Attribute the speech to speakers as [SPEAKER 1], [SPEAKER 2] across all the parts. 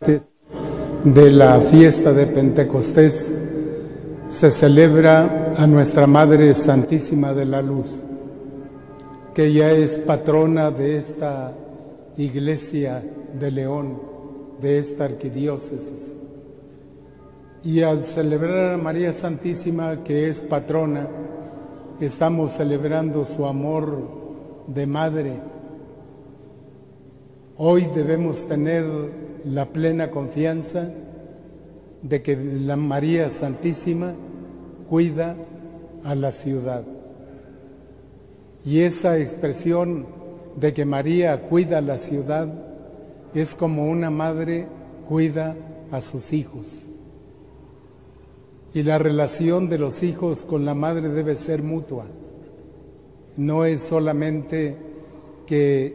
[SPEAKER 1] de la fiesta de Pentecostés se celebra a Nuestra Madre Santísima de la Luz, que ella es patrona de esta iglesia de León, de esta arquidiócesis. Y al celebrar a María Santísima, que es patrona, estamos celebrando su amor de madre. Hoy debemos tener la plena confianza de que la María Santísima cuida a la ciudad. Y esa expresión de que María cuida a la ciudad es como una madre cuida a sus hijos. Y la relación de los hijos con la madre debe ser mutua. No es solamente que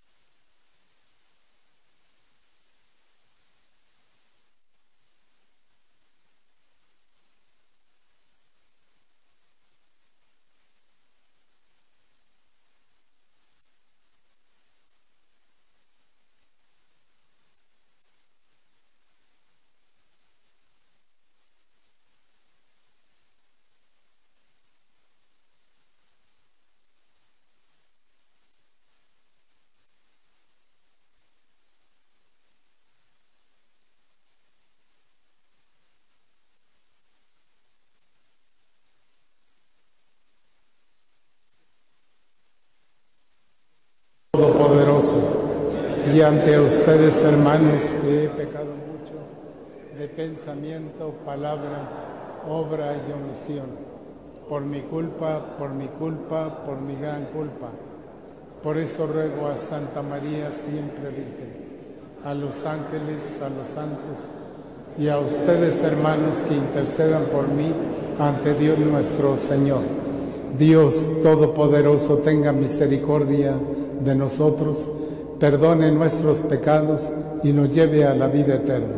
[SPEAKER 1] Todopoderoso, y ante ustedes, hermanos, que he pecado mucho de pensamiento, palabra, obra y omisión, por mi culpa, por mi gran culpa. Por eso ruego a Santa María, siempre Virgen, a los ángeles, a los santos, y a ustedes, hermanos, que intercedan por mí ante Dios nuestro Señor. Dios Todopoderoso tenga misericordia de nosotros, perdone nuestros pecados y nos lleve a la vida eterna.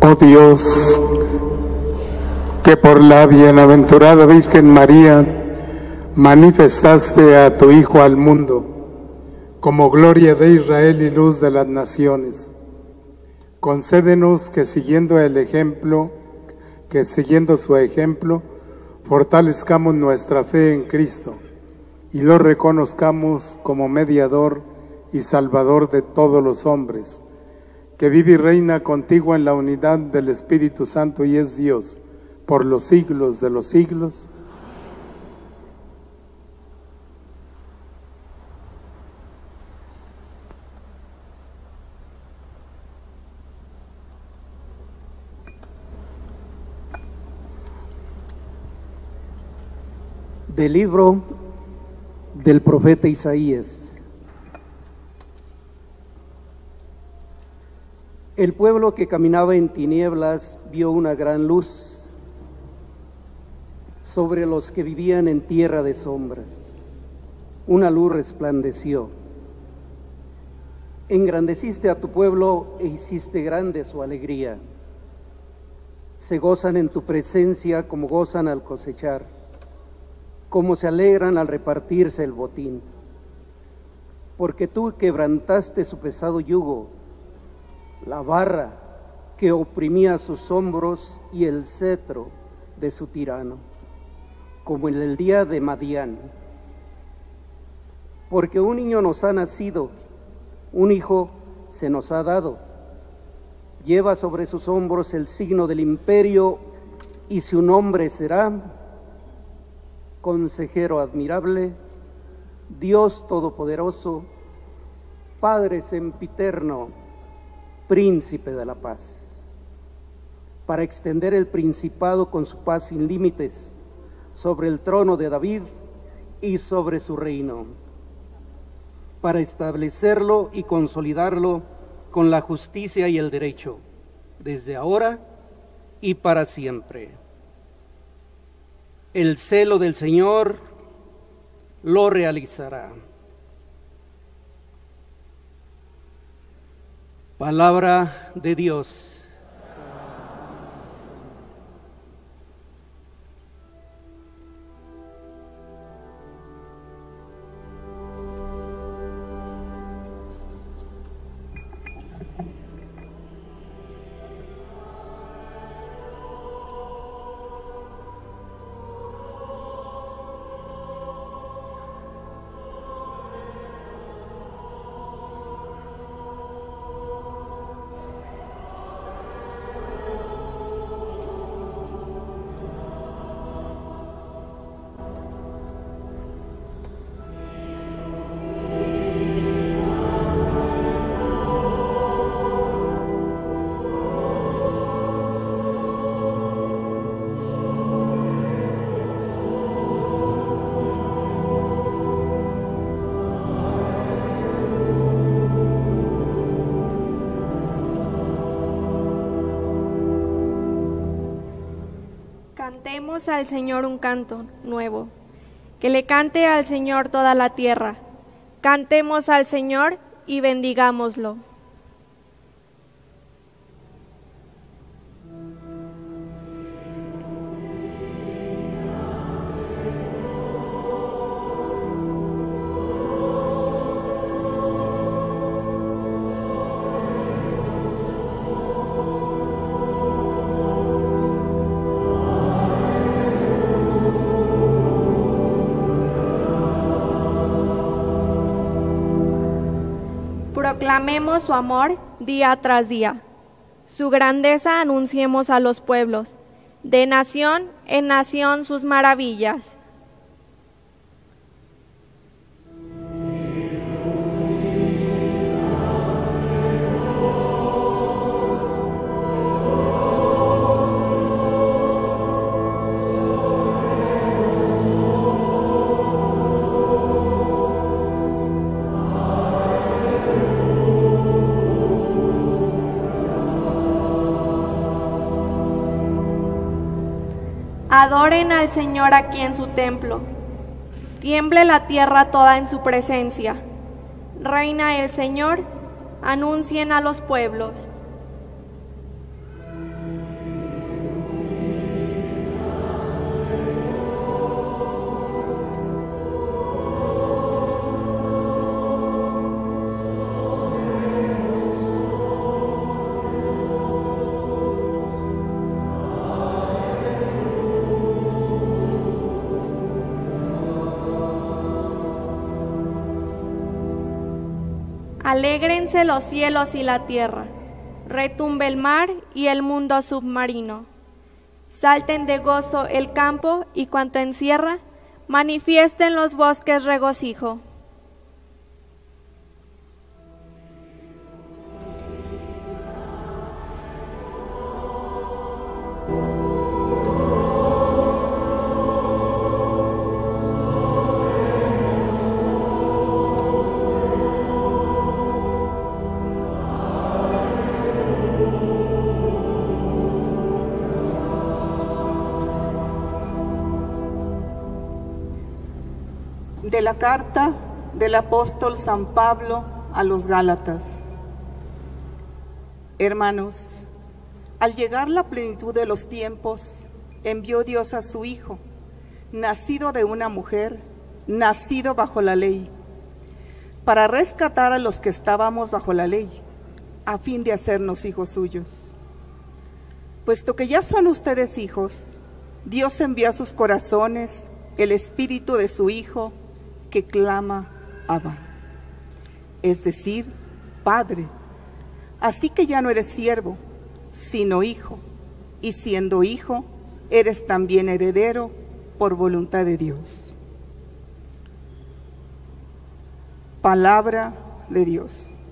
[SPEAKER 1] Oh Dios, que por la bienaventurada Virgen María manifestaste a tu Hijo al mundo como gloria de Israel y luz de las naciones. Concédenos que siguiendo su ejemplo, fortalezcamos nuestra fe en Cristo y lo reconozcamos como mediador y salvador de todos los hombres, que vive y reina contigo en la unidad del Espíritu Santo y es Dios por los siglos de los siglos.
[SPEAKER 2] Del libro del profeta Isaías. El pueblo que caminaba en tinieblas vio una gran luz sobre los que vivían en tierra de sombras. Una luz resplandeció. Engrandeciste a tu pueblo e hiciste grande su alegría. Se gozan en tu presencia como gozan al cosechar, como se alegran al repartirse el botín. Porque tú quebrantaste su pesado yugo, la barra que oprimía sus hombros y el cetro de su tirano, como en el día de Madián. Porque un niño nos ha nacido, un hijo se nos ha dado. Lleva sobre sus hombros el signo del imperio y su nombre será Consejero admirable, Dios todopoderoso, Padre sempiterno, Príncipe de la paz, para extender el principado con su paz sin límites sobre el trono de David y sobre su reino, para establecerlo y consolidarlo con la justicia y el derecho, desde ahora y para siempre. El celo del Señor lo realizará. Palabra de Dios.
[SPEAKER 3] Cantemos al Señor un canto nuevo, que le cante al Señor toda la tierra. Cantemos al Señor y bendigámoslo. Proclamemos su amor día tras día. Su grandeza anunciemos a los pueblos, de nación en nación sus maravillas. Adoren al Señor aquí en su templo. Tiemble la tierra toda en su presencia. Reina el Señor, anuncien a los pueblos. Alégrense los cielos y la tierra, retumbe el mar y el mundo submarino. Salten de gozo el campo y cuanto encierra, manifiesten los bosques regocijo.
[SPEAKER 4] De la carta del apóstol San Pablo a los Gálatas. Hermanos, al llegar la plenitud de los tiempos, envió Dios a su Hijo, nacido de una mujer, nacido bajo la ley, para rescatar a los que estábamos bajo la ley, a fin de hacernos hijos suyos. Puesto que ya son ustedes hijos, Dios envió a sus corazones el espíritu de su Hijo, que clama Abba, es decir, Padre. Así que ya no eres siervo, sino hijo, y siendo hijo, eres también heredero por voluntad de Dios. Palabra de Dios.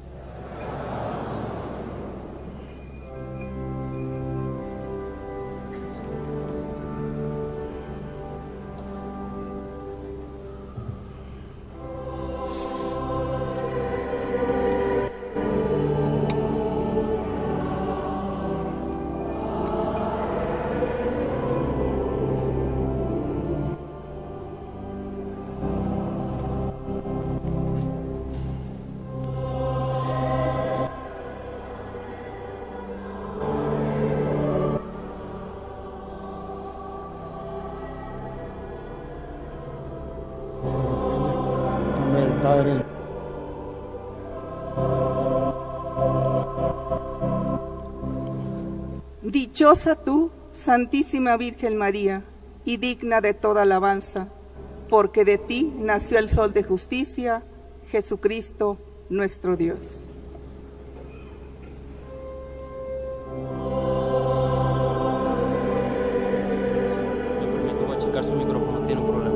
[SPEAKER 1] Padre.
[SPEAKER 4] Dichosa tú, Santísima Virgen María, y digna de toda alabanza, porque de ti nació el Sol de justicia, Jesucristo nuestro Dios.
[SPEAKER 5] Le permito, voy a checar su micrófono, tiene un problema.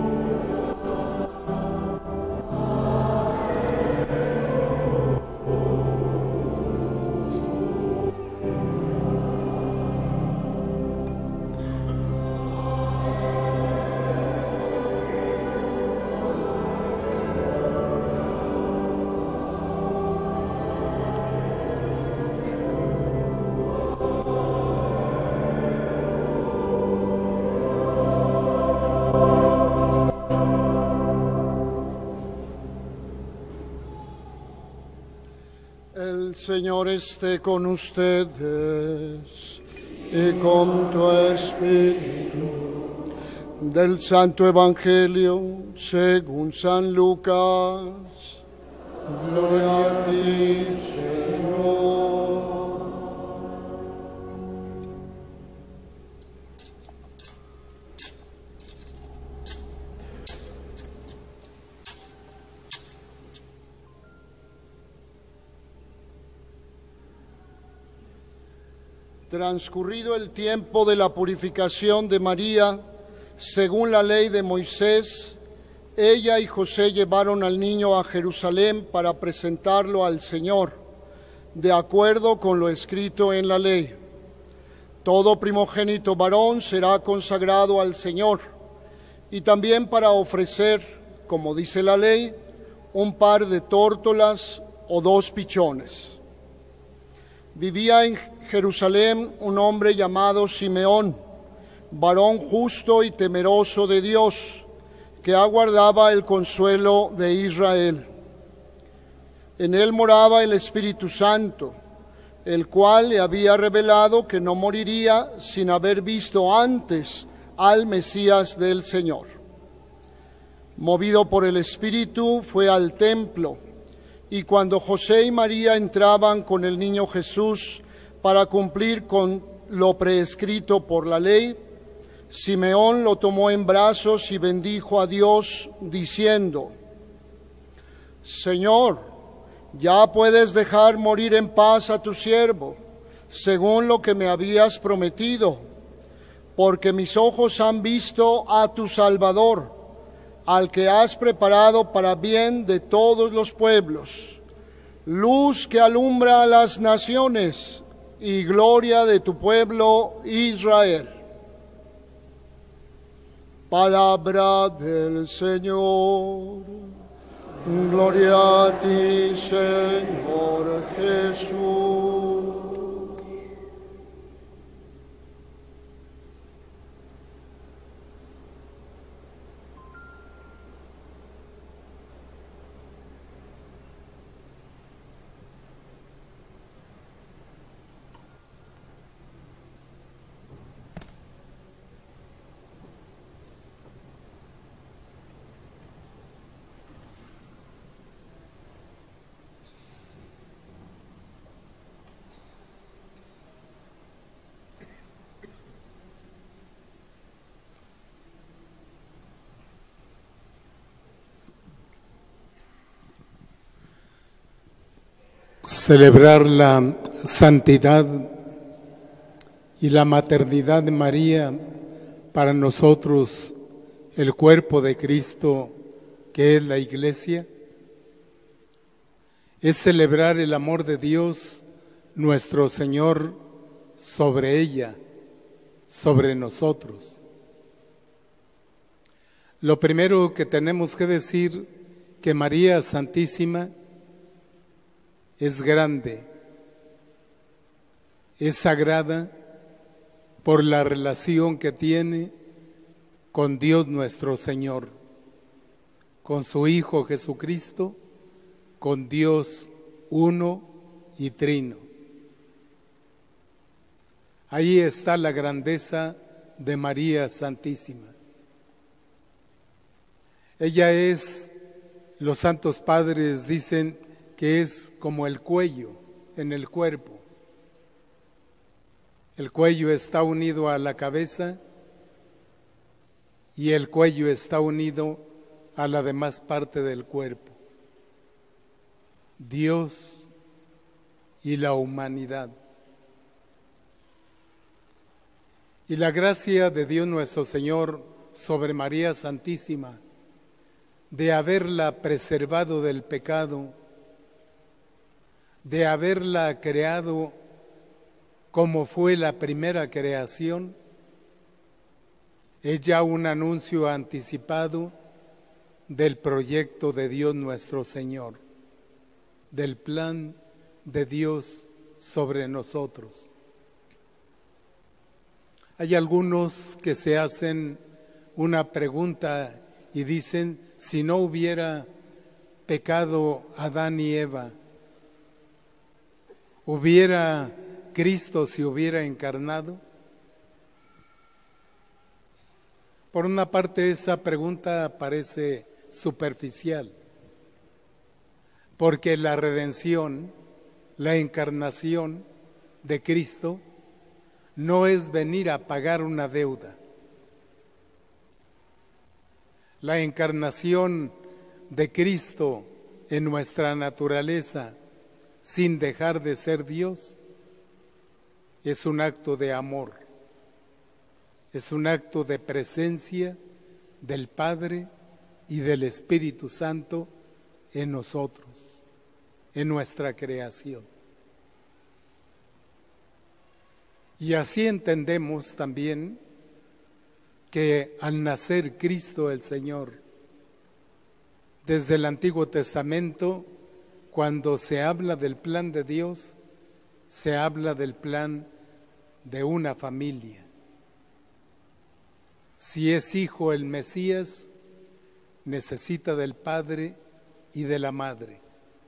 [SPEAKER 6] El Señor esté con ustedes y con tu espíritu. Del Santo Evangelio según San Lucas. Gloria a ti, Señor. Transcurrido el tiempo de la purificación de María, según la ley de Moisés, ella y José llevaron al niño a Jerusalén para presentarlo al Señor, de acuerdo con lo escrito en la ley. Todo primogénito varón será consagrado al Señor, y también para ofrecer, como dice la ley, un par de tórtolas o 2 pichones. Vivía en Jerusalén un hombre llamado Simeón, varón justo y temeroso de Dios, que aguardaba el consuelo de Israel. En él moraba el Espíritu Santo, el cual le había revelado que no moriría sin haber visto antes al Mesías del Señor. Movido por el Espíritu, fue al templo, y cuando José y María entraban con el niño Jesús para cumplir con lo prescrito por la ley, Simeón lo tomó en brazos y bendijo a Dios, diciendo: Señor, ya puedes dejar morir en paz a tu siervo, según lo que me habías prometido, porque mis ojos han visto a tu Salvador, al que has preparado para bien de todos los pueblos, luz que alumbra a las naciones y gloria de tu pueblo Israel. Palabra del Señor. Gloria a ti, Señor Jesús.
[SPEAKER 1] Celebrar la santidad y la maternidad de María, para nosotros el cuerpo de Cristo, que es la Iglesia, es celebrar el amor de Dios, nuestro Señor, sobre ella, sobre nosotros. Lo primero que tenemos que decir, que María Santísima es grande, es sagrada por la relación que tiene con Dios nuestro Señor, con su Hijo Jesucristo, con Dios uno y trino. Ahí está la grandeza de María Santísima. Ella es, los santos padres dicen, que es como el cuello en el cuerpo. El cuello está unido a la cabeza y el cuello está unido a la demás parte del cuerpo. Dios y la humanidad. Y la gracia de Dios nuestro Señor sobre María Santísima, de haberla preservado del pecado, de haberla creado como fue la primera creación, es ya un anuncio anticipado del proyecto de Dios nuestro Señor, del plan de Dios sobre nosotros. Hay algunos que se hacen una pregunta y dicen, si no hubiera pecado Adán y Eva, ¿hubiera Cristo se hubiera encarnado? Por una parte, esa pregunta parece superficial, porque la redención, la encarnación de Cristo, no es venir a pagar una deuda. La encarnación de Cristo en nuestra naturaleza, sin dejar de ser Dios, es un acto de amor, es un acto de presencia del Padre y del Espíritu Santo en nosotros, en nuestra creación. Y así entendemos también que al nacer Cristo el Señor, desde el Antiguo Testamento, cuando se habla del plan de Dios, se habla del plan de una familia. Si es hijo el Mesías, necesita del Padre y de la Madre.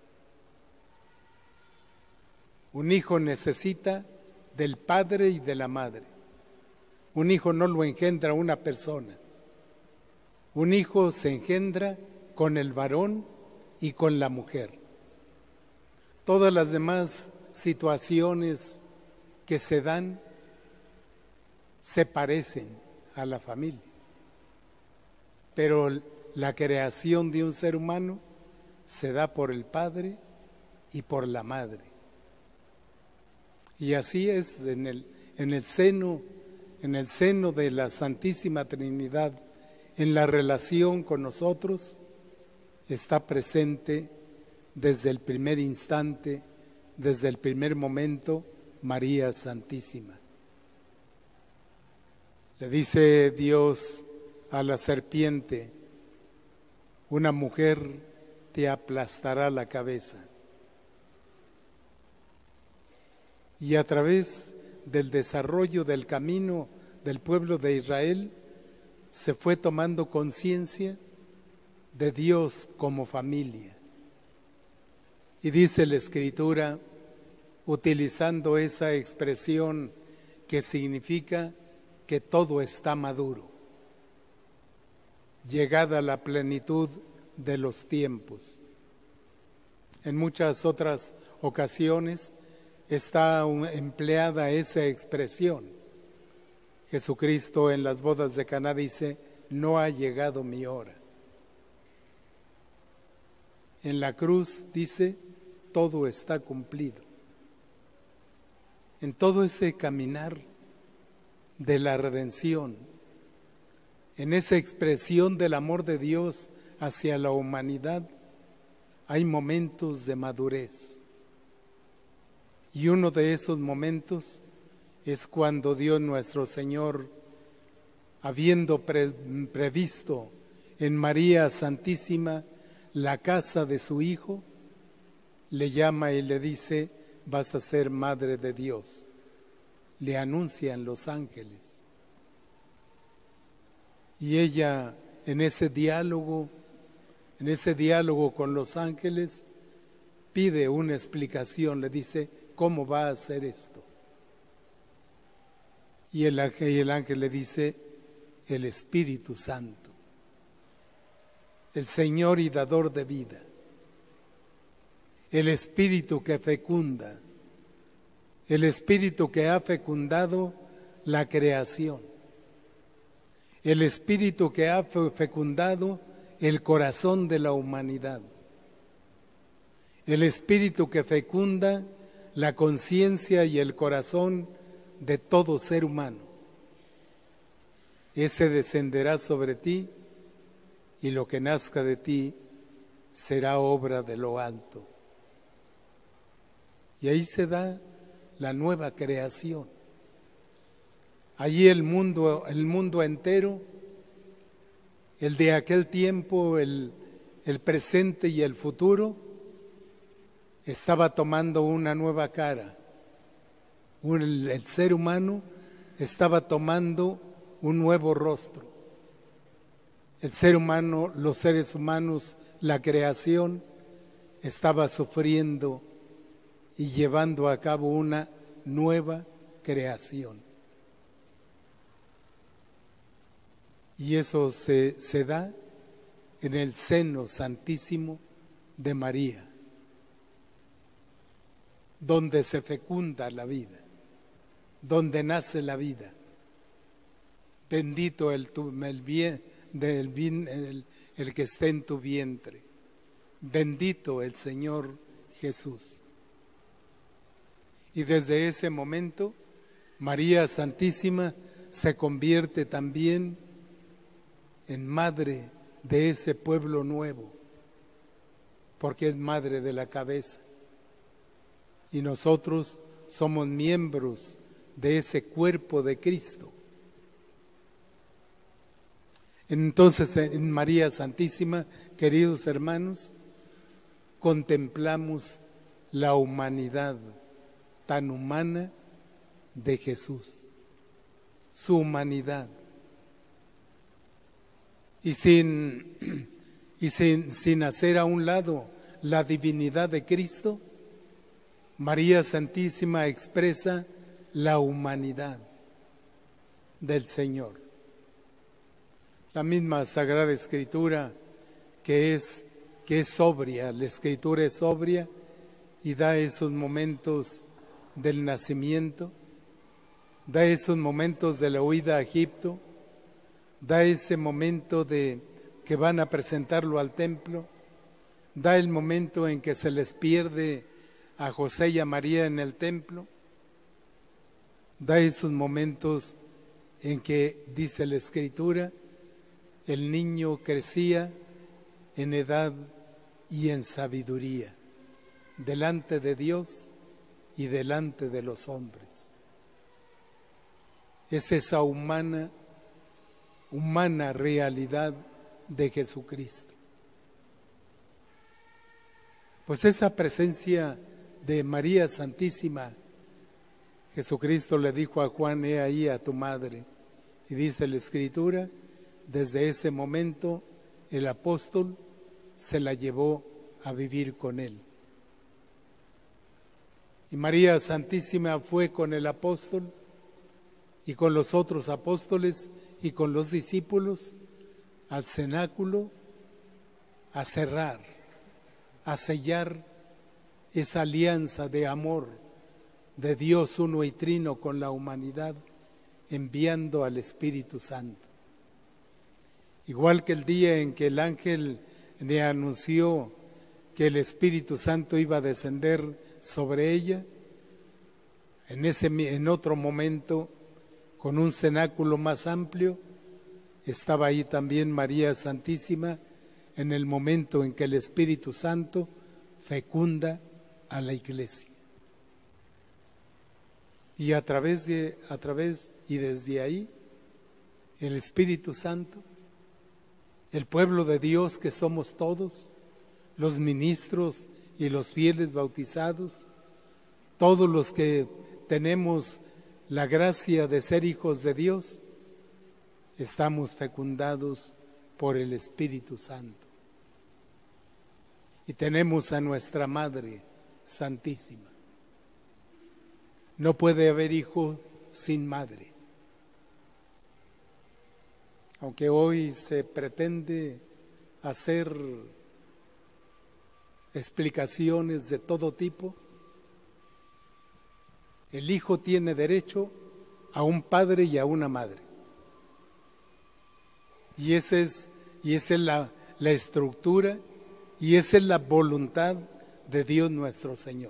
[SPEAKER 1] Un hijo necesita del Padre y de la Madre. Un hijo no lo engendra una persona. Un hijo se engendra con el varón y con la mujer. Todas las demás situaciones que se dan se parecen a la familia. Pero la creación de un ser humano se da por el Padre y por la madre. Y así es en el seno de la Santísima Trinidad, en la relación con nosotros, está presente desde el primer instante, desde el primer momento, María Santísima. Le dice Dios a la serpiente: una mujer te aplastará la cabeza. Y a través del desarrollo del camino del pueblo de Israel, se fue tomando conciencia de Dios como familia. Y dice la Escritura, utilizando esa expresión que significa que todo está maduro, llegada la plenitud de los tiempos. En muchas otras ocasiones está empleada esa expresión. Jesucristo en las bodas de Caná dice: no ha llegado mi hora. En la cruz dice: todo está cumplido. En todo ese caminar de la redención, en esa expresión del amor de Dios hacia la humanidad, hay momentos de madurez. Y uno de esos momentos es cuando Dios nuestro Señor, habiendo previsto en María Santísima la casa de su Hijo, le llama y le dice: vas a ser madre de Dios. Le anuncian los ángeles. Y ella, en ese diálogo con los ángeles, pide una explicación, le dice: ¿cómo va a hacer esto? Y el ángel le dice: el Espíritu Santo, el Señor y dador de vida, el Espíritu que fecunda, el Espíritu que ha fecundado la creación, el Espíritu que ha fecundado el corazón de la humanidad, el Espíritu que fecunda la conciencia y el corazón de todo ser humano. Ese descenderá sobre ti, y lo que nazca de ti será obra de lo alto. Y ahí se da la nueva creación. Allí el mundo entero, el de aquel tiempo, el presente y el futuro, estaba tomando una nueva cara. El ser humano estaba tomando un nuevo rostro. El ser humano, los seres humanos, la creación, estaba sufriendo y llevando a cabo una nueva creación. Y eso se da en el seno santísimo de María, donde se fecunda la vida, donde nace la vida. Bendito el que esté en tu vientre. Bendito el Señor Jesús. Y desde ese momento, María Santísima se convierte también en madre de ese pueblo nuevo, porque es madre de la cabeza. Y nosotros somos miembros de ese cuerpo de Cristo. Entonces, en María Santísima, queridos hermanos, contemplamos la humanidad tan humana de Jesús, su humanidad. Y sin hacer a un lado la divinidad de Cristo, María Santísima expresa la humanidad del Señor. La misma Sagrada Escritura que es sobria, la Escritura es sobria y da esos momentos del nacimiento, da esos momentos de la huida a Egipto, da ese momento de que van a presentarlo al templo, da el momento en que se les pierde a José y a María en el templo, da esos momentos en que, dice la Escritura, el niño crecía en edad y en sabiduría, delante de Dios y delante de los hombres. Es esa humana realidad de Jesucristo. Pues esa presencia de María Santísima, Jesucristo le dijo a Juan: he ahí a tu madre. Y dice la Escritura, desde ese momento el apóstol se la llevó a vivir con él. Y María Santísima fue con el apóstol y con los otros apóstoles y con los discípulos al cenáculo a cerrar, a sellar esa alianza de amor de Dios uno y trino con la humanidad, enviando al Espíritu Santo. Igual que el día en que el ángel le anunció que el Espíritu Santo iba a descender sobre ella, en otro momento, con un cenáculo más amplio, estaba ahí también María Santísima, en el momento en que el Espíritu Santo fecunda a la Iglesia. Y a través y desde ahí, el Espíritu Santo, el pueblo de Dios que somos todos, los ministros y los fieles bautizados, todos los que tenemos la gracia de ser hijos de Dios, estamos fecundados por el Espíritu Santo. Y tenemos a nuestra Madre Santísima. No puede haber hijo sin madre. Aunque hoy se pretende hacer explicaciones de todo tipo, el hijo tiene derecho a un padre y a una madre. Y esa es la estructura y esa es la voluntad de Dios nuestro Señor.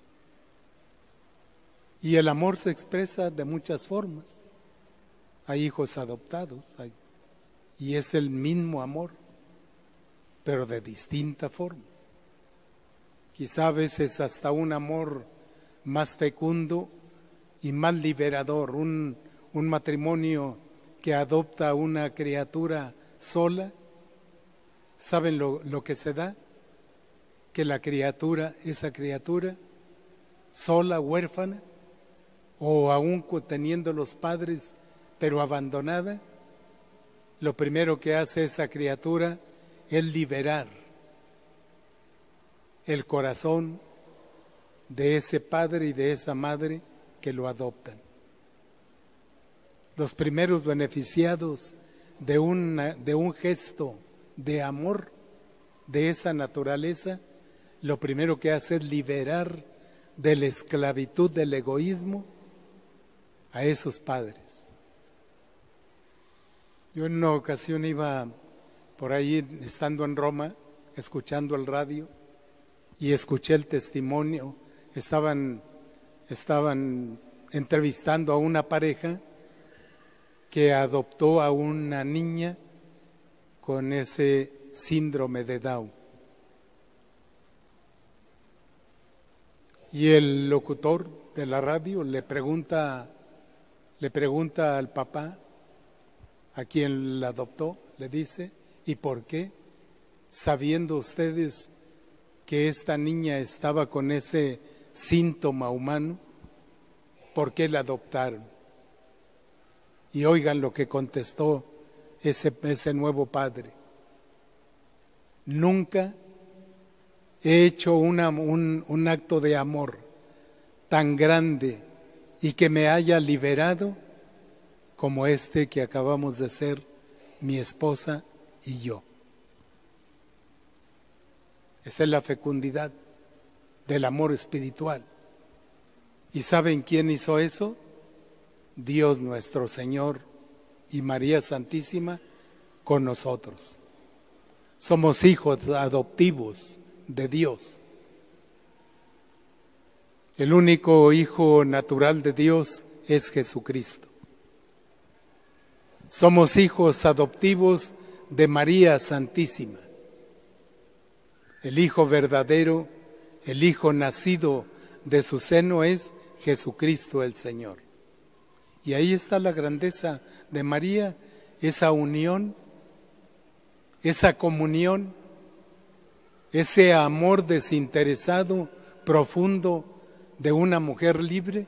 [SPEAKER 1] Y el amor se expresa de muchas formas. Hay hijos adoptados, y es el mismo amor, pero de distinta forma. Quizá a veces hasta un amor más fecundo y más liberador, un matrimonio que adopta una criatura sola. ¿Saben lo que se da? Que esa criatura sola, huérfana, o aún teniendo los padres, pero abandonada, lo primero que hace esa criatura es liberar el corazón de ese padre y de esa madre que lo adoptan. Los primeros beneficiados de un gesto de amor de esa naturaleza, lo primero que hace es liberar de la esclavitud del egoísmo a esos padres. Yo en una ocasión iba por ahí, estando en Roma, escuchando el radio, y escuché el testimonio. Estaban entrevistando a una pareja que adoptó a una niña con ese síndrome de Down. Y el locutor de la radio le pregunta al papá, a quien la adoptó, le dice: ¿y por qué? Sabiendo ustedes que esta niña estaba con ese síntoma humano, ¿por qué la adoptaron? Y oigan lo que contestó ese nuevo padre: nunca he hecho un acto de amor tan grande y que me haya liberado como este que acabamos de ser mi esposa y yo. Esa es la fecundidad del amor espiritual. ¿Y saben quién hizo eso? Dios nuestro Señor y María Santísima con nosotros. Somos hijos adoptivos de Dios. El único Hijo natural de Dios es Jesucristo. Somos hijos adoptivos de María Santísima. El Hijo verdadero, el Hijo nacido de su seno es Jesucristo el Señor. Y ahí está la grandeza de María, esa unión, esa comunión, ese amor desinteresado, profundo de una mujer libre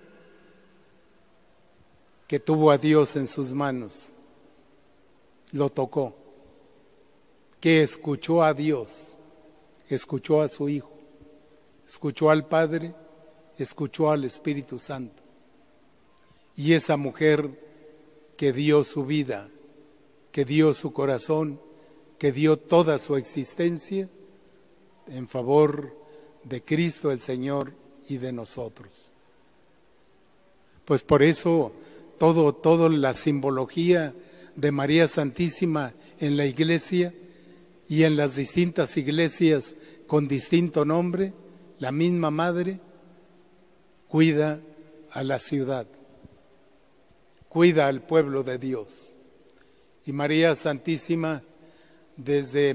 [SPEAKER 1] que tuvo a Dios en sus manos, lo tocó, que escuchó a Dios, escuchó a su Hijo, escuchó al Padre, escuchó al Espíritu Santo. Y esa mujer que dio su vida, que dio su corazón, que dio toda su existencia en favor de Cristo el Señor y de nosotros. Pues por eso toda la simbología de María Santísima en la Iglesia y en las distintas iglesias con distinto nombre, la misma Madre cuida a la ciudad, cuida al pueblo de Dios. Y María Santísima desde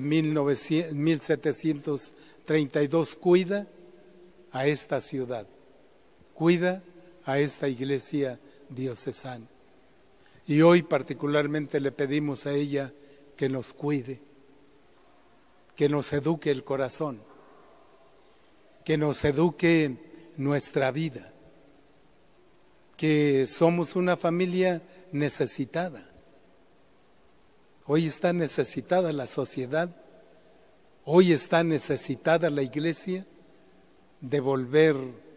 [SPEAKER 1] 1732 cuida a esta ciudad, cuida a esta iglesia diocesana. Y hoy particularmente le pedimos a ella que nos cuide, que nos eduque el corazón, que nos eduque nuestra vida, que somos una familia necesitada. Hoy está necesitada la sociedad, hoy está necesitada la iglesia de volver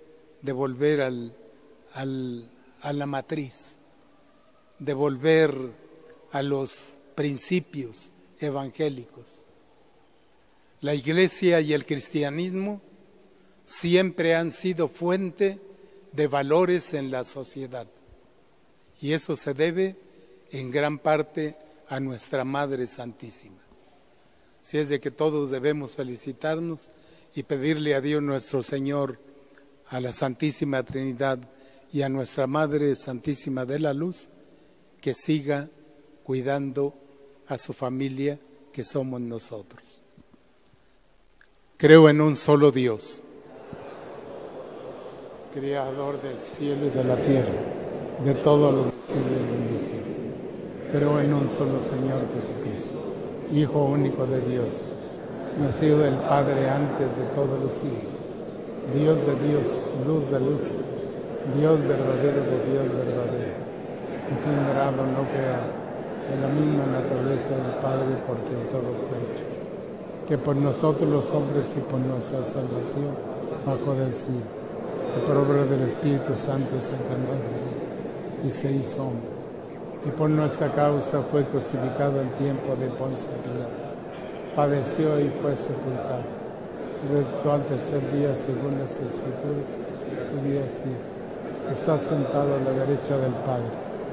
[SPEAKER 1] a la matriz, de volver a los principios evangélicos. La iglesia y el cristianismo siempre han sido fuente de valores en la sociedad, y eso se debe en gran parte a nuestra Madre Santísima. Así es de que todos debemos felicitarnos y pedirle a Dios nuestro Señor, a la Santísima Trinidad y a nuestra Madre Santísima de la Luz, que siga cuidando a su familia, que somos nosotros. Creo en un solo Dios, Creador del cielo y de la tierra, de todo lo visible y lo invisible. Creo en un solo Señor Jesucristo, Hijo único de Dios, nacido del Padre antes de todos los siglos, Dios de Dios, luz de luz, Dios verdadero de Dios verdadero, engendrado, no creado, de la misma naturaleza del Padre, por quien todo fue hecho, que por nosotros los hombres y por nuestra salvación bajó del cielo, y por obra del Espíritu Santo se encarnó y se hizo hombre, y por nuestra causa fue crucificado en tiempo de Poncio Pilato, padeció y fue sepultado, resucitó al tercer día según las Escrituras, subió al cielo, está sentado a la derecha del Padre,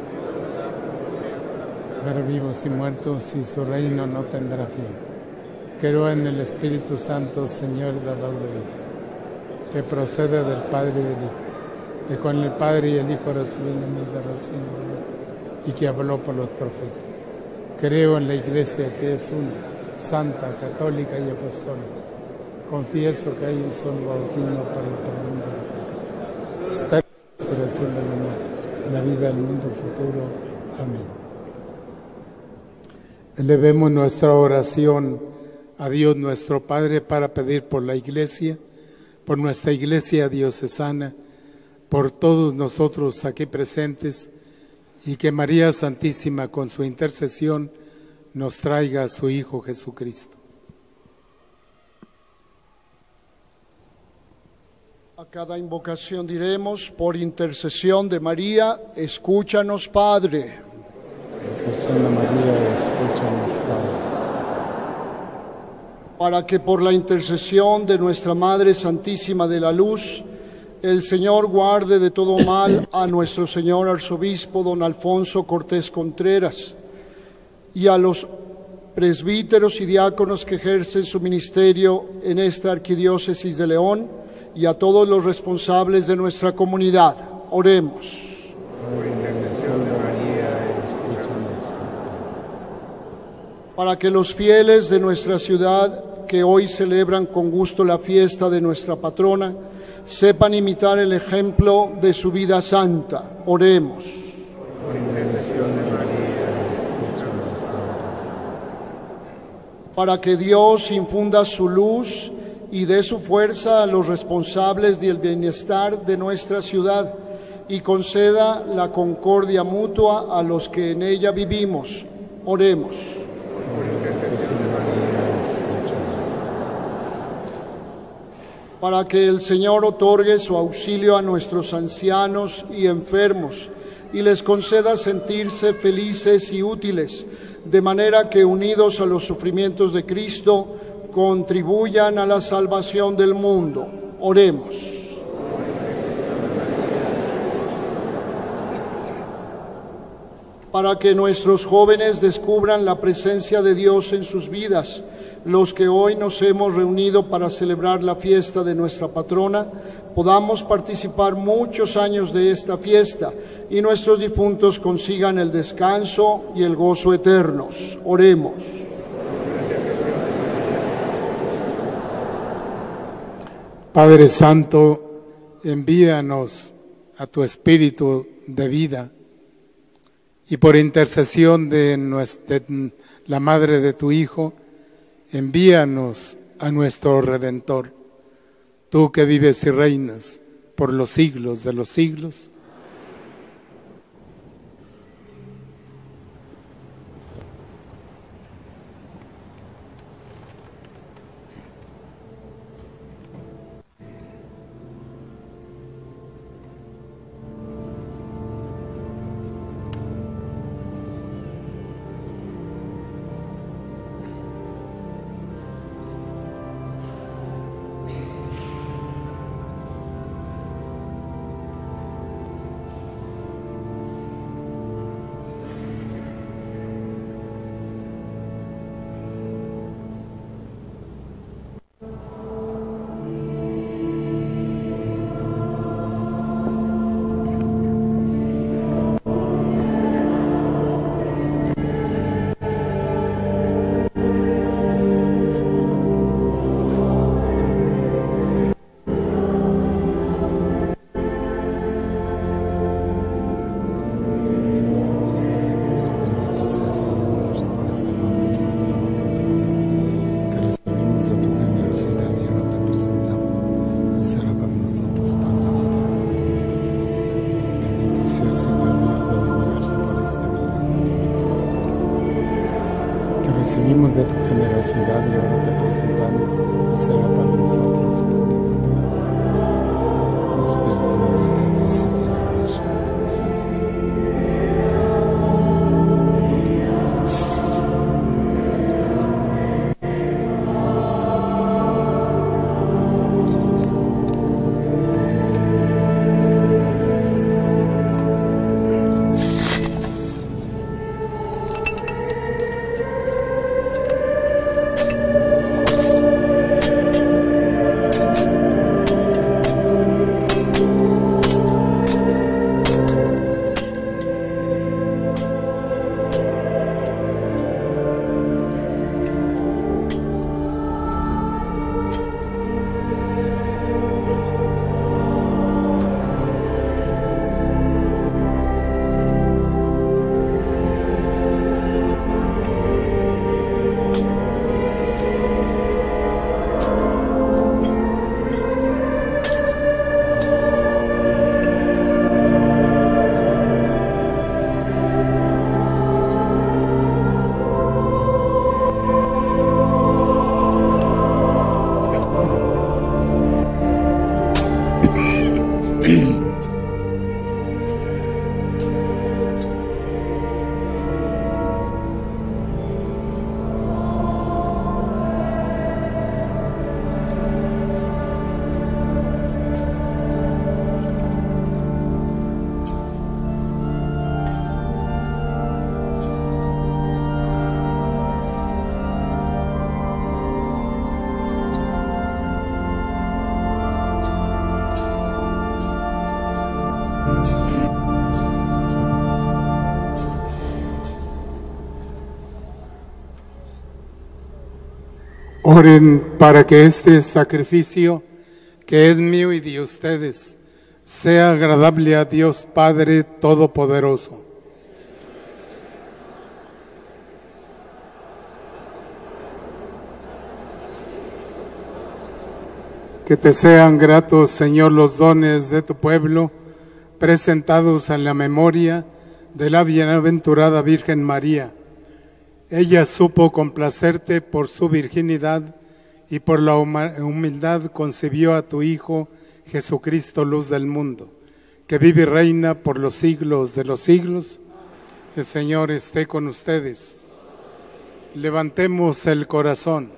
[SPEAKER 1] para vivos y muertos, y su reino no tendrá fin. Creo en el Espíritu Santo, Señor, dador de vida, que procede del Padre y del Hijo, que con el Padre y el Hijo recibió la meditación y que habló por los profetas. Creo en la Iglesia, que es una, santa, católica y apostólica. Confieso que hay un solo bautismo para el perdón de los pecados. Espero la resurrección del mundo, la vida del mundo futuro. Amén. Elevemos nuestra oración a Dios nuestro Padre para pedir por la Iglesia, por nuestra Iglesia diocesana, por todos nosotros aquí presentes, y que María Santísima con su intercesión nos traiga a su Hijo Jesucristo.
[SPEAKER 6] A cada invocación diremos: por intercesión de María, escúchanos, Padre.
[SPEAKER 1] Por intercesión de María, escúchanos, Padre.
[SPEAKER 6] Para que por la intercesión de nuestra Madre Santísima de la Luz, el Señor guarde de todo mal a nuestro señor arzobispo don Alfonso Cortés Contreras y a los presbíteros y diáconos que ejercen su ministerio en esta arquidiócesis de León, y a todos los responsables de nuestra comunidad. Oremos. Para que los fieles de nuestra ciudad, que hoy celebran con gusto la fiesta de nuestra patrona, sepan imitar el ejemplo de su vida santa. Oremos. Para que Dios infunda su luz y dé su fuerza a los responsables del bienestar de nuestra ciudad y conceda la concordia mutua a los que en ella vivimos. Oremos. Para que el Señor otorgue su auxilio a nuestros ancianos y enfermos y les conceda sentirse felices y útiles, de manera que unidos a los sufrimientos de Cristo contribuyan a la salvación del mundo. Oremos. Para que nuestros jóvenes descubran la presencia de Dios en sus vidas, los que hoy nos hemos reunido para celebrar la fiesta de nuestra patrona, podamos participar muchos años de esta fiesta y nuestros difuntos consigan el descanso y el gozo eternos. Oremos.
[SPEAKER 1] Padre Santo, envíanos a tu Espíritu de vida y por intercesión de la Madre de tu Hijo, envíanos a nuestro Redentor, tú que vives y reinas por los siglos de los siglos. Recibimos de tu generosidad y ahora te presentamos, será para nosotros pan de vida. Espíritu de Dios y de Oren para que este sacrificio, que es mío y de ustedes, sea agradable a Dios Padre Todopoderoso. Que te sean gratos, Señor, los dones de tu pueblo, presentados en la memoria de la bienaventurada Virgen María. Ella supo complacerte por su virginidad y por la humildad concibió a tu Hijo, Jesucristo, luz del mundo, que vive y reina por los siglos de los siglos. El Señor esté con ustedes. Levantemos el corazón.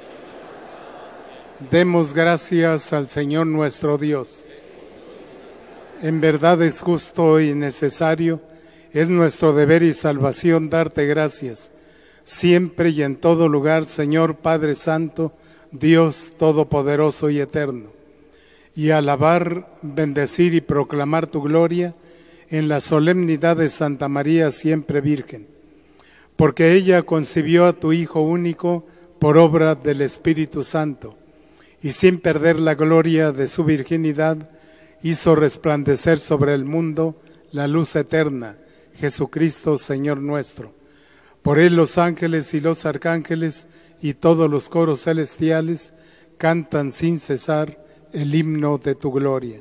[SPEAKER 1] Demos gracias al Señor nuestro Dios. En verdad es justo y necesario, es nuestro deber y salvación darte gracias, siempre y en todo lugar, Señor Padre Santo, Dios Todopoderoso y Eterno, y alabar, bendecir y proclamar tu gloria en la solemnidad de Santa María siempre Virgen, porque ella concibió a tu Hijo único por obra del Espíritu Santo, y sin perder la gloria de su virginidad, hizo resplandecer sobre el mundo la luz eterna, Jesucristo Señor nuestro. Por él los ángeles y los arcángeles y todos los coros celestiales cantan sin cesar el himno de tu gloria.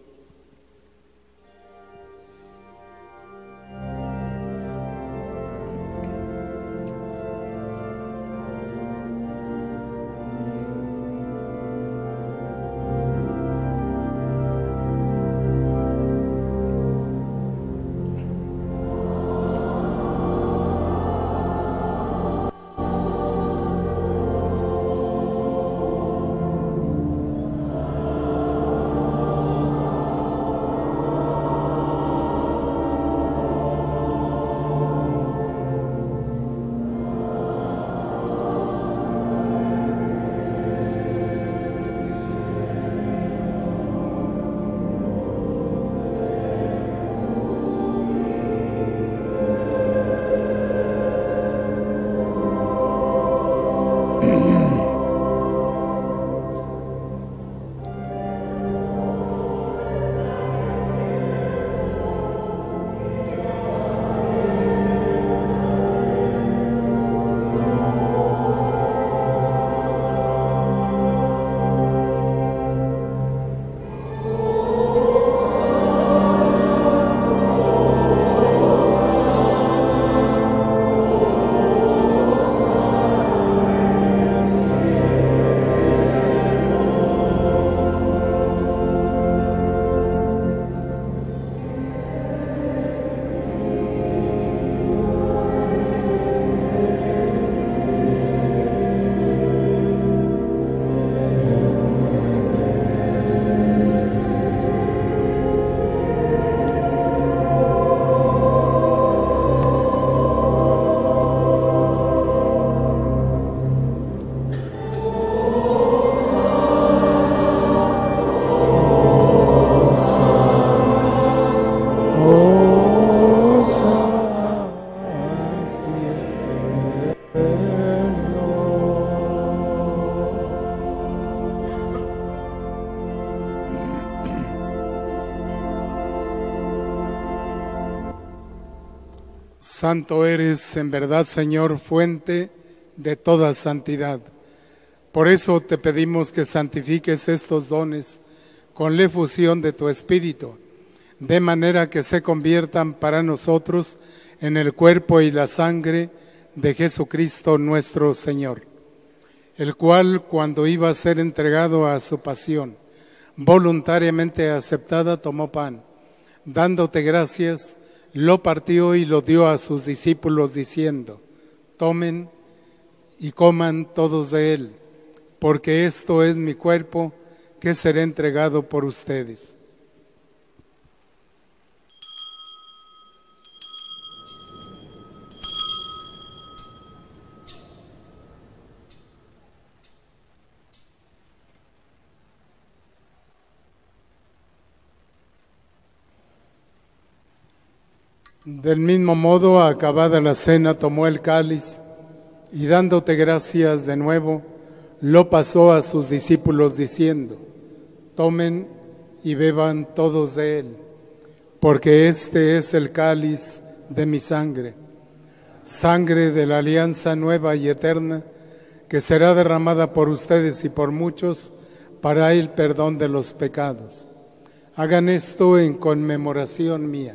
[SPEAKER 1] Santo eres en verdad, Señor, fuente de toda santidad. Por eso te pedimos que santifiques estos dones con la efusión de tu Espíritu, de manera que se conviertan para nosotros en el cuerpo y la sangre de Jesucristo nuestro Señor, el cual, cuando iba a ser entregado a su pasión, voluntariamente aceptada, tomó pan, dándote gracias, lo partió y lo dio a sus discípulos diciendo: tomen y coman todos de él, porque esto es mi cuerpo que será entregado por ustedes. Del mismo modo, acabada la cena, tomó el cáliz y dándote gracias de nuevo, lo pasó a sus discípulos diciendo: tomen y beban todos de él, porque este es el cáliz de mi sangre, sangre de la alianza nueva y eterna, que será derramada por ustedes y por muchos para el perdón de los pecados. Hagan esto en conmemoración mía.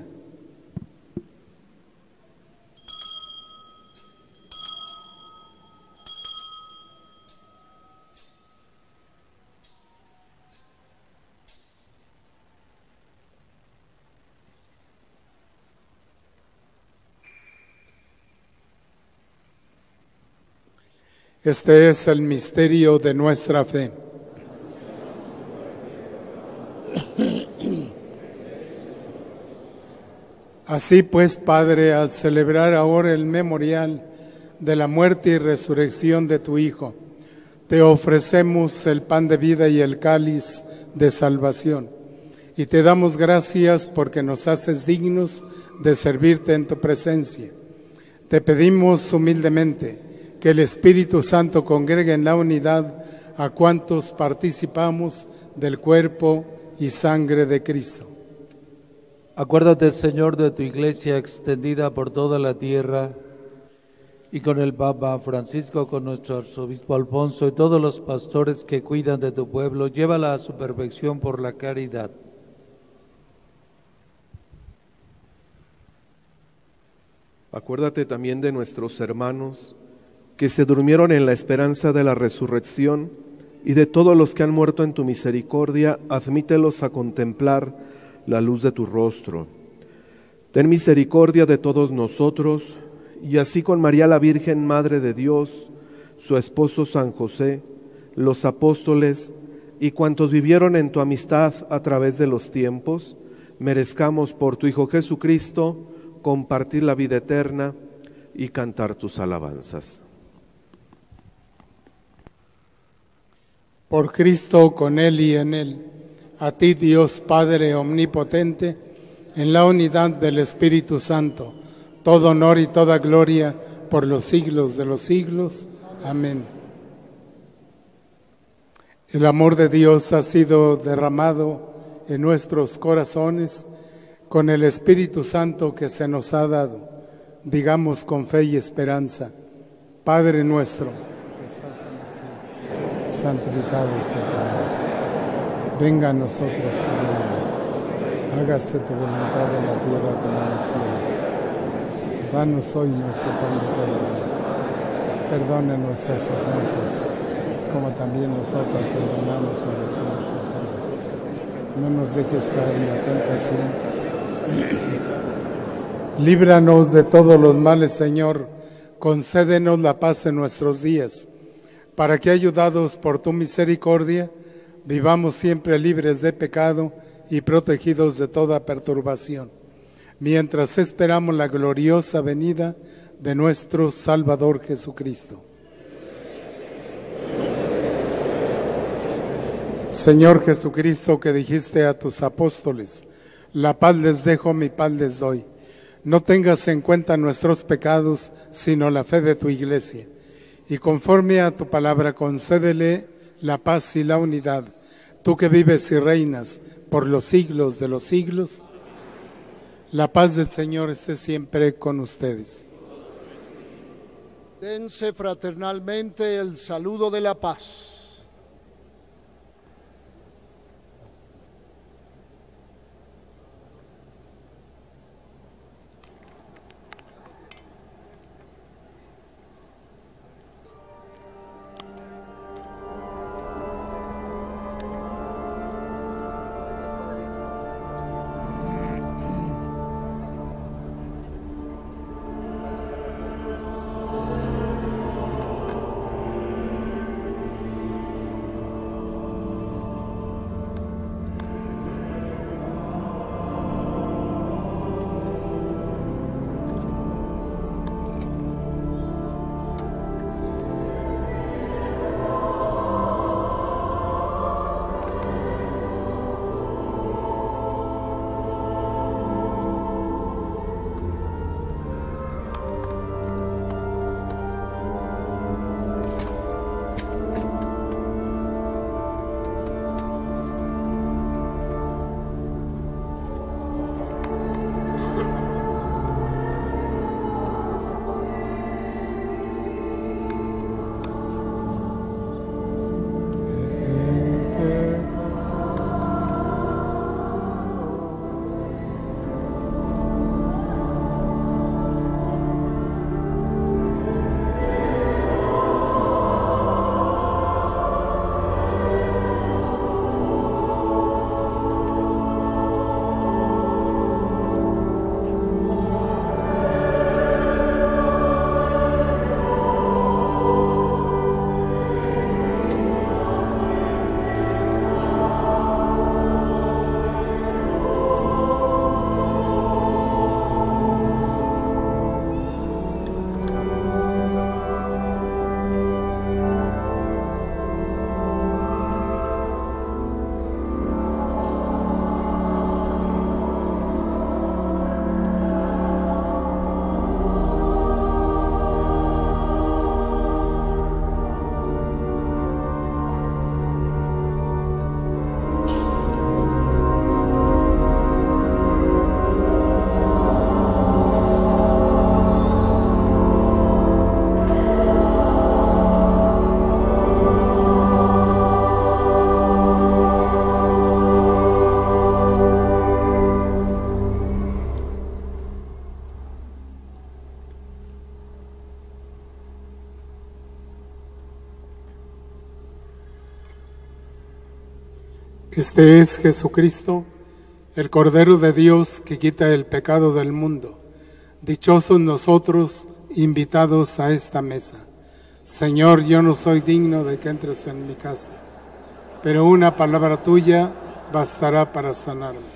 [SPEAKER 1] Este es el misterio de nuestra fe. Así pues, Padre, al celebrar ahora el memorial de la muerte y resurrección de tu Hijo, te ofrecemos el pan de vida y el cáliz de salvación. Y te damos gracias porque nos haces dignos de servirte en tu presencia. Te pedimos humildemente que el Espíritu Santo congregue en la unidad a cuantos participamos del cuerpo y sangre de Cristo.
[SPEAKER 7] Acuérdate, Señor, de tu iglesia extendida por toda la tierra, y con el Papa Francisco, con nuestro arzobispo Alfonso y todos los pastores que cuidan de tu pueblo, llévala a su perfección por la caridad.
[SPEAKER 8] Acuérdate también de nuestros hermanos que se durmieron en la esperanza de la resurrección, y de todos los que han muerto en tu misericordia, admítelos a contemplar la luz de tu rostro. Ten misericordia de todos nosotros, y así con María la Virgen, Madre de Dios, su esposo San José, los apóstoles y cuantos vivieron en tu amistad a través de los tiempos, merezcamos por tu Hijo Jesucristo compartir la vida eterna y cantar tus alabanzas.
[SPEAKER 1] Por Cristo, con Él y en Él, a ti, Dios Padre omnipotente, en la unidad del Espíritu Santo, todo honor y toda gloria por los siglos de los siglos. Amén. El amor de Dios ha sido derramado en nuestros corazones con el Espíritu Santo que se nos ha dado. Digamos con fe y esperanza: Padre nuestro, santificado sea tu nombre. Venga a nosotros tu reino. Hágase tu voluntad en la tierra como en el cielo. Danos hoy nuestro pan de cada día. Perdona nuestras ofensas, como también nosotros perdonamos a los que nos ofenden. No nos dejes caer en la tentación. Líbranos de todos los males, Señor. Concédenos la paz en nuestros días, para que, ayudados por tu misericordia, vivamos siempre libres de pecado y protegidos de toda perturbación, mientras esperamos la gloriosa venida de nuestro Salvador Jesucristo. Señor Jesucristo, que dijiste a tus apóstoles: la paz les dejo, mi paz les doy. No tengas en cuenta nuestros pecados, sino la fe de tu iglesia. Y conforme a tu palabra, concédele la paz y la unidad, tú que vives y reinas por los siglos de los siglos. La paz del Señor esté siempre con ustedes.
[SPEAKER 6] Dense fraternalmente el saludo de la paz.
[SPEAKER 1] Este es Jesucristo, el Cordero de Dios que quita el pecado del mundo. Dichosos nosotros, invitados a esta mesa. Señor, yo no soy digno de que entres en mi casa, pero una palabra tuya bastará para sanarme.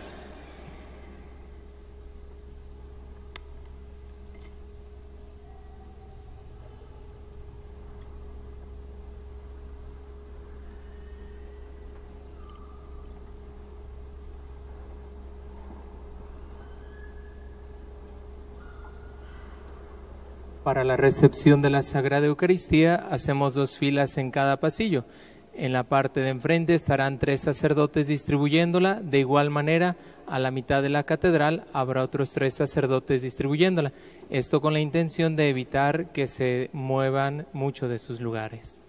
[SPEAKER 9] Para la recepción de la Sagrada Eucaristía hacemos 2 filas en cada pasillo. En la parte de enfrente estarán 3 sacerdotes distribuyéndola. De igual manera, a la mitad de la catedral habrá otros 3 sacerdotes distribuyéndola. Esto con la intención de evitar que se muevan mucho de sus lugares.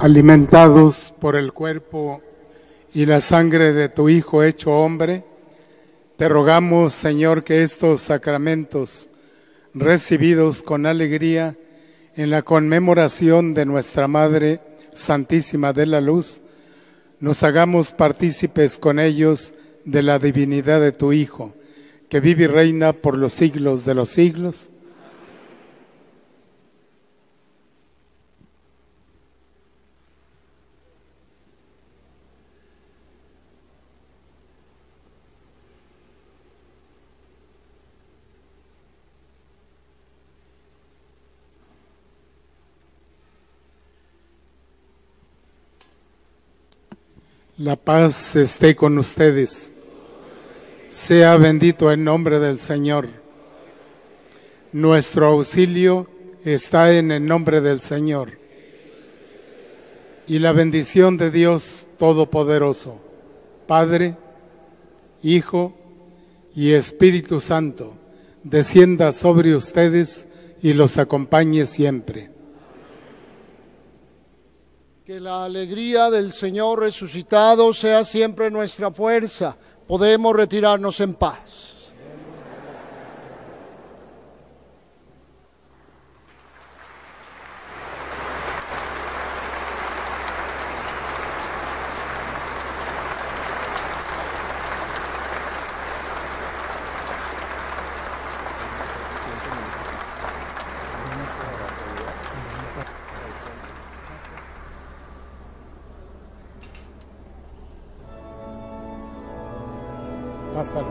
[SPEAKER 1] alimentados por el cuerpo y la sangre de tu Hijo hecho hombre, te rogamos, Señor, que estos sacramentos recibidos con alegría en la conmemoración de nuestra Madre Santísima de la Luz, nos hagamos partícipes con ellos de la divinidad de tu Hijo, que vive y reina por los siglos de los siglos. La paz esté con ustedes. Sea bendito el nombre del Señor. Nuestro auxilio está en el nombre del Señor. Y la bendición de Dios Todopoderoso, Padre, Hijo y Espíritu Santo, descienda sobre ustedes y los acompañe siempre.
[SPEAKER 6] Que la alegría del Señor resucitado sea siempre nuestra fuerza. Podemos retirarnos en paz.
[SPEAKER 1] Pásalo.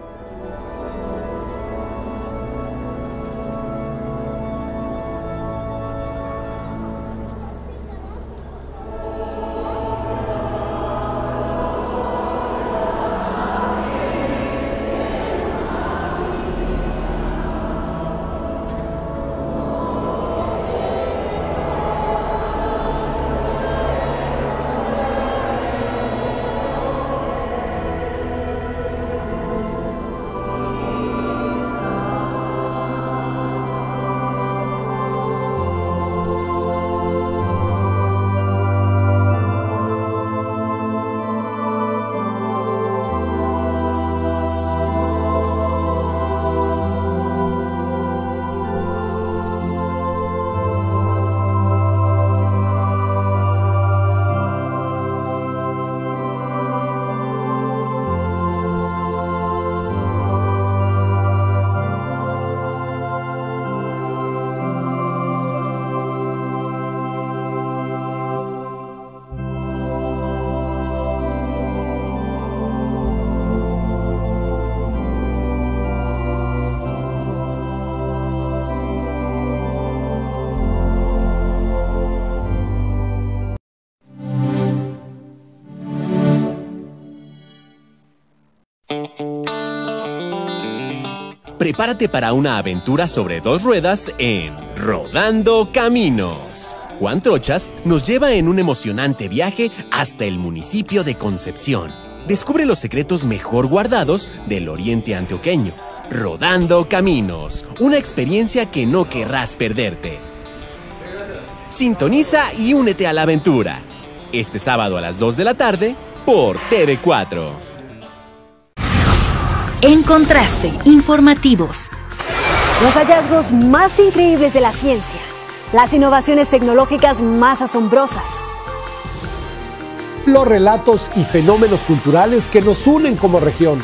[SPEAKER 10] Prepárate para una aventura sobre dos ruedas en Rodando Caminos. Juan Trochas nos lleva en un emocionante viaje hasta el municipio de Concepción. Descubre los secretos mejor guardados del oriente antioqueño. Rodando Caminos, una experiencia que no querrás perderte. Sintoniza y únete a la aventura. Este sábado a las 2 de la tarde por TV4.
[SPEAKER 11] En Contraste, informativos. Los hallazgos más increíbles de la ciencia. Las innovaciones tecnológicas más asombrosas.
[SPEAKER 12] Los relatos y fenómenos culturales que nos unen como región.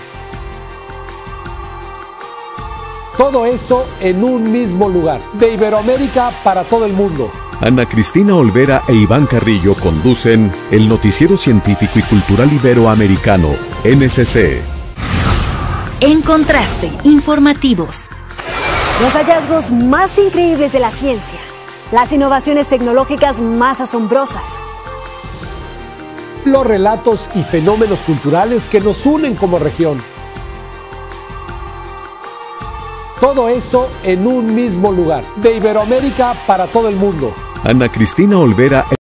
[SPEAKER 12] Todo esto en un mismo lugar. De Iberoamérica para todo el mundo.
[SPEAKER 13] Ana Cristina Olvera e Iván Carrillo conducen el noticiero científico y cultural iberoamericano, NSC.
[SPEAKER 11] En Contraste, informativos. Los hallazgos más increíbles de la ciencia. Las innovaciones tecnológicas más asombrosas.
[SPEAKER 12] Los relatos y fenómenos culturales que nos unen como región. Todo esto en un mismo lugar. De Iberoamérica para todo el mundo.
[SPEAKER 13] Ana Cristina Olvera